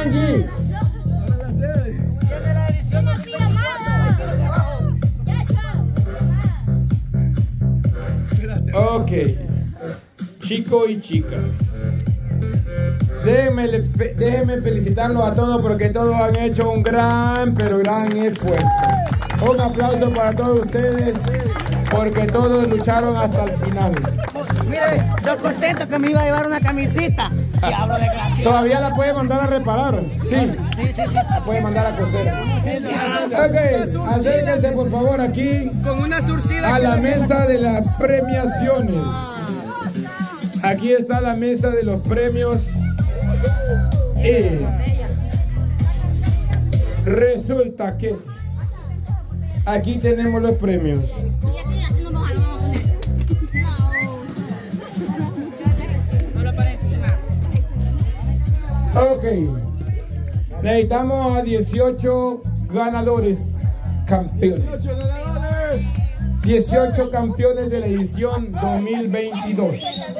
Angie. Ok, chicos y chicas, déjenme felicitarlos a todos porque todos han hecho un gran, pero gran esfuerzo. Un aplauso para todos ustedes porque todos lucharon hasta el final. Mire, yo contento que me iba a llevar una camisita. Diablo de gracia. Todavía la puede mandar a reparar. Sí, la puede mandar a coser. Ok, acérquense por favor aquí Con una surcida a la mesa de las premiaciones. Aquí está la mesa de los premios. Y resulta que aquí tenemos los premios. Ok, necesitamos a 18 ganadores, campeones. 18 campeones de la edición 2022.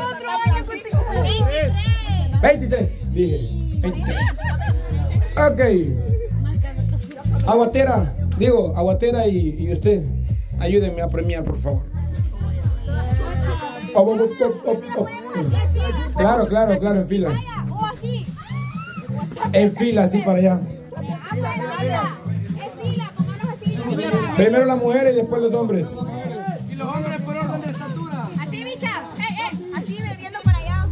23, dije. 23. Ok. Aguatera y usted, ayúdenme a premiar, por favor. Claro, en fila. En fila, así para allá. Primero las mujeres y después los hombres. Y los hombres por orden de estatura. Así, bicha. Así, viendo para allá.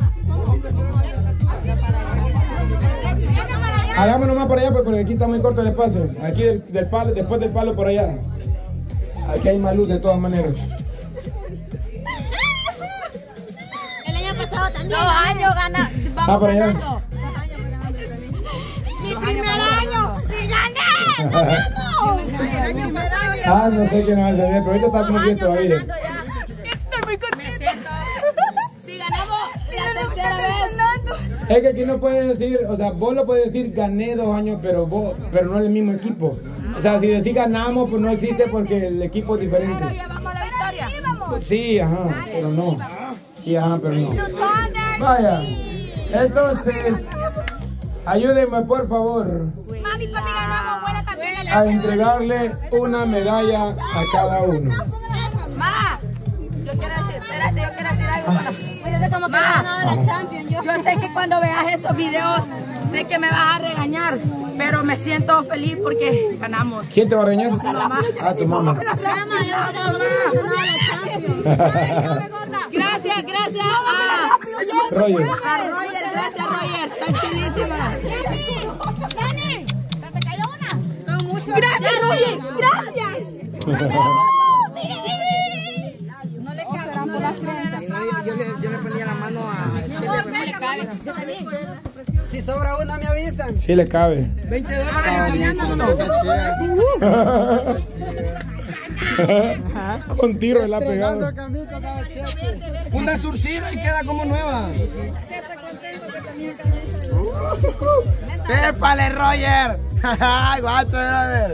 Hagámonos más para allá porque aquí está muy corto el espacio. Aquí del palo, después del palo por allá. Aquí hay más luz de todas maneras. El año pasado también. 2 años gana. Vamos Para allá. ganando. Mi primer año. ¡Sí gané! ¡Ganamos! No sé quién va a salir, pero ahorita está muy bien todavía. Estoy muy contenta. Si ganamos la tercera vez. Es que aquí no puedes decir, o sea, vos lo puedes decir gané 2 años, pero no es el mismo equipo. O sea, si decís ganamos, pues no existe porque el equipo es diferente. Pero llevamos la victoria. Sí, ajá, pero no. Sí, ajá, pero no. Vaya, entonces, ayúdenme por favor Mami, papi, ganamos. Buena también. a entregarle una medalla a cada uno. Ma, yo quiero decir algo. Fíjate cómo que ha ganado la Champions. Yo sé que cuando veas estos videos, sé que me vas a regañar, pero me siento feliz porque ganamos. ¿Quién te va a regañar? Ah, tu mamá. Gracias a Roger. Roger, gracias Roger, está chilísima. Dani, ¿te cayó una? Con mucho. Gracias Roger, gracias. No le cabe las prendas. Yo le ponía la mano a Chile. No le cabe. Yo también. Si sobra una, me avisan. Sí le cabe. $20 Con tiro la ha pegado. Una surcida y queda como nueva. ¡Épale, Roger! ¡Ay, guacho, brother!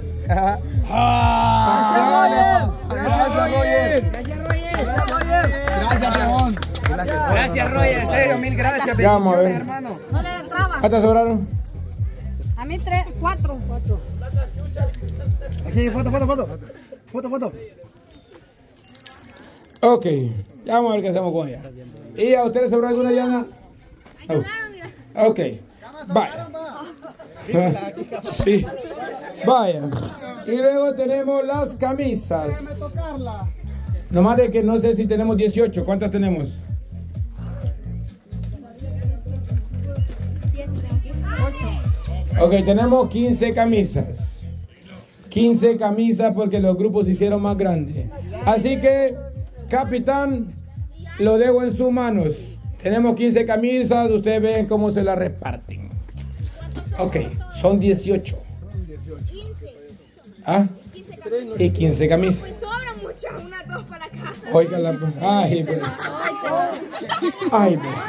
Gracias, Roger. Gracias, Ramón. Gracias, Roger. En serio, mil gracias. Ya vamos a ver. Hermano. No le entraba. ¿Cuántas sobraron? A mí 4. Aquí, foto. Ok, ya vamos a ver qué hacemos con ella. ¿Y a ustedes sobró alguna, Diana? Ok, vaya. Sí, vaya. Y luego tenemos las camisas. Nomás de que no sé si tenemos 18. ¿Cuántas tenemos? 8. Ok, tenemos 15 camisas. 15 camisas porque los grupos se hicieron más grandes. Así que, capitán, lo dejo en sus manos. Tenemos 15 camisas, ustedes ven cómo se las reparten. Ok, son 18. ¿Ah? Y 15 camisas. Pues sobran muchas, unas 2 para la casa. Oigan la... Ay, pues. Ay, pues.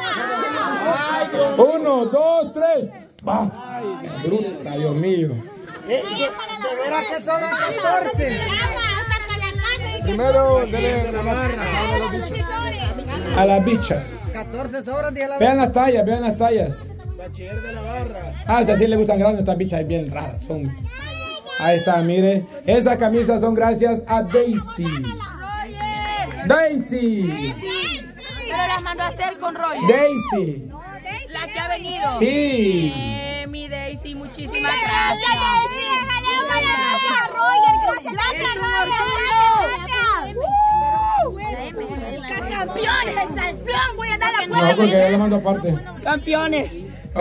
1, 2, 3. Va. Bruta, Dios mío. De veras que sobran 14. Primero, dele a las bichas. 14 sobran, dije la Vean las tallas, vean las tallas. Bachiller de la barra. Ah, si así le gustan grandes, estas bichas bien raras son. Ahí está, mire. Esas camisas son gracias a Daisy. Daisy. Pero las mandó a hacer con Roger. Daisy. La que ha venido. Sí. Mi Daisy, muchísimas gracias. Gracias a Roger, gracias a campeones, el saltón, voy a dar la No, porque ya le mando aparte. Campeones. Ok.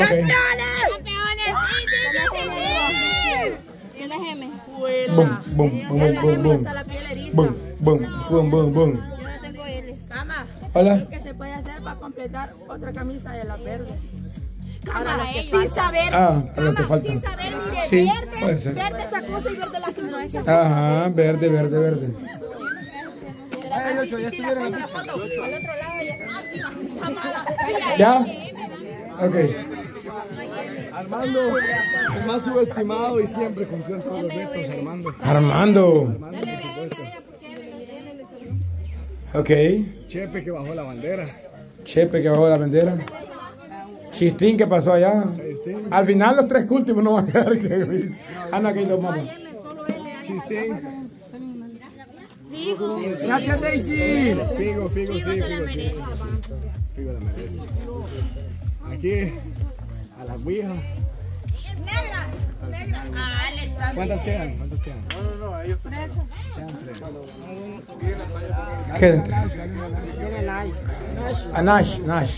Déjeme. Boom, boom, boom, boom, boom. La piel eriza. Boom, boom, boom, boom, boom. Yo no tengo L. Cama. Hola. ¿Qué se puede hacer para completar otra camisa de la verde? Para los que Sin saber. Ah, para lo que falta. Sin saber, mire, Sí, verde, puede ser. verde esta cosa y verde la que no es. Ajá, verde, verde, verde. Ay, Ocho, ya estuvieron en la pizza. ¿Ya? Ok. Armando, el más subestimado y siempre cumplió en todos los retos, Armando. Armando. Ok. Chepe que bajó la bandera. Chepe que bajó la bandera. Chistín que pasó allá. Chistín. Al final los tres últimos no van a quedar que Ana que dos mamás. Chistín. Figo. Gracias, Daisy. Figo, sí, Figo la merece. Aquí, a la Ouija. ¿Cuántas quedan? Quedan tres. A Nash, Nash.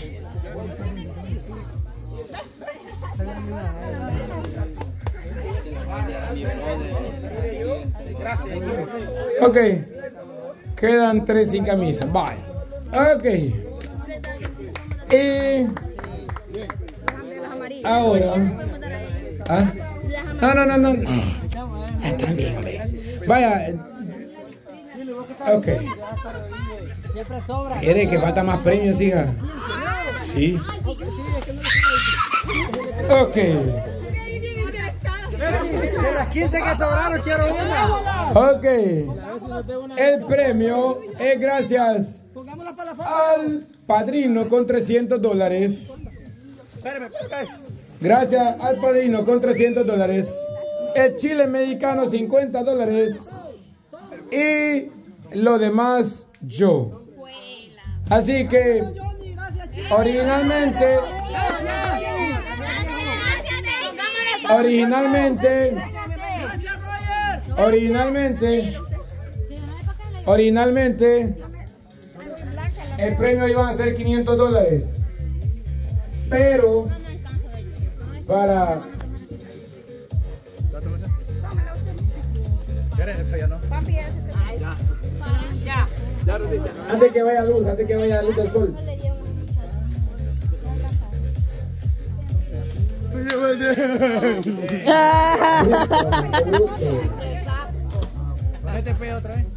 Ok. Quedan tres sin camisa. Bye. Ok. Y ahora. ¿Ah? No. Están bien, hombre. Vaya. Ok. ¿Quiere que falta más premios, hija? Sí. Ok. De las 15 que sobraron, quiero una. Ok. El premio es gracias al padrino con $300. Gracias al padrino con $300. El chile mexicano $50. Y lo demás yo. Así que originalmente el premio iba a ser $500. Pero para antes que vaya luz, del sol. Mete pe otra vez.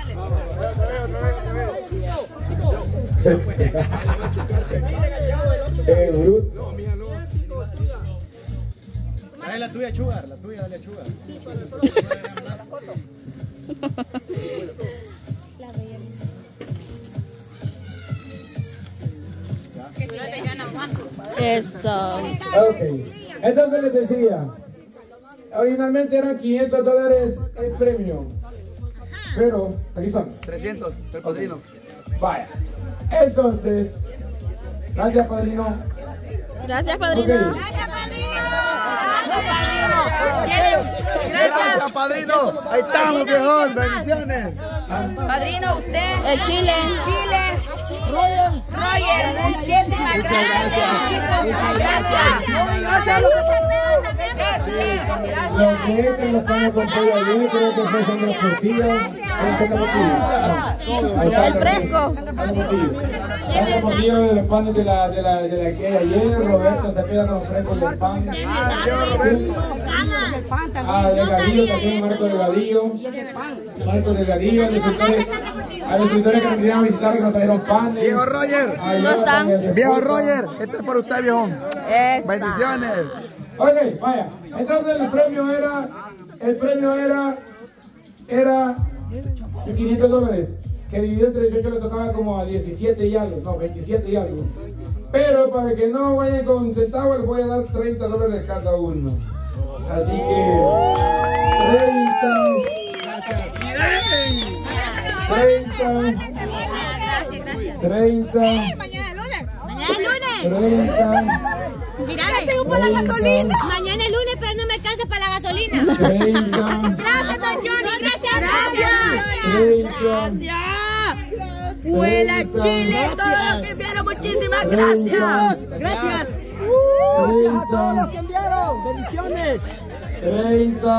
Dale la tuya, Chugar, dale a Chugar. Eso. Ok, entonces les decía, originalmente eran $500 el premio, pero aquí son 300, el padrino. Vaya, entonces, gracias padrino. Gracias, padrino. Ok. Gracias, padrino. Ahí estamos, viejón. Bendiciones. Padrino, usted. El chile. Roger. Muchísimas gracias. Los que los panes con pollo allí, creo que fue Sandra Portillo. El fresco. Sandra Portillo de los panes de la que hay ayer. Roberto Cepeda con los frescos del pan. Delgadillo también, Marco Delgadillo. Marco Delgadillo, a los escritores que nos querían visitar, que nos trajeron panes. Viejo Roger. ¿Cómo están? Viejo Roger. Este es para usted, viejón. Bendiciones. Ok, vaya. Entonces el premio era de $500. que dividido entre 18 le tocaba como a 17 y algo, no, 27 y algo. Pero para que no vayan con centavos, les voy a dar $30 cada uno. Así que 30. Mañana es lunes. 30. Mira, tengo para la gasolina. Mañana es lunes, pero no me alcanza para la gasolina. 30. Gracias, don Johnny. Gracias. Gracias. Huela Chile, todos los que enviaron, muchísimas gracias. Gracias. Gracias a todos los que enviaron. Bendiciones. 30.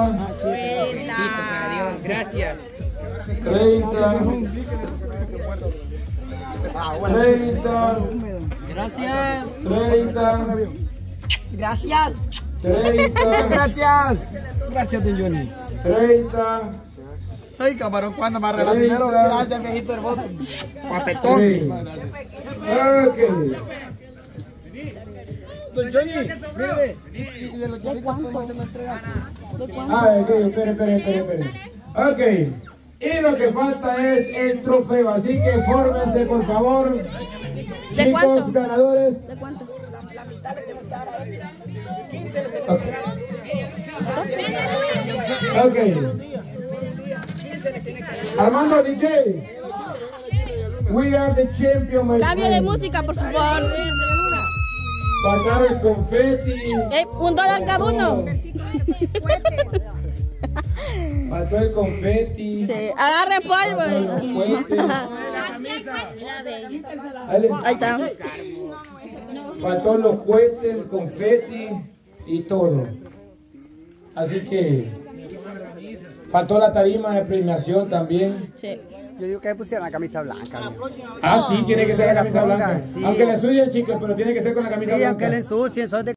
Gracias. 30. 30. Gracias. 30. Gracias. 30. Gracias. Gracias, don Johnny. 30. Ay, camarón, ¿cuándo me arreglas dinero? Gracias, viejito hermoso. Guapetón. Ok. Don Johnny, mire, y de los llavitos, ¿cómo se lo entrega? Ok, espere. Ok. Y lo que falta es el trofeo, así que fórmense, por favor. ¿De Chicos cuánto? ganadores. ¿De cuánto? Ok. Armando DJ. We are the champion, my Cambio de friend. música, por favor. Faltaron el confeti. $1 cada uno. Faltó el confeti. Sí. Agarre polvo. Ahí está. Faltó los cohetes, el confeti y todo. Así que faltó la tarima de premiación también. Sí. Yo digo que pusieran la camisa blanca. Ah, sí, tiene que ser la camisa blanca. Sí. Aunque le ensucien, chicos, pero tiene que ser con la camisa Sí, blanca. aunque le ensucien, son de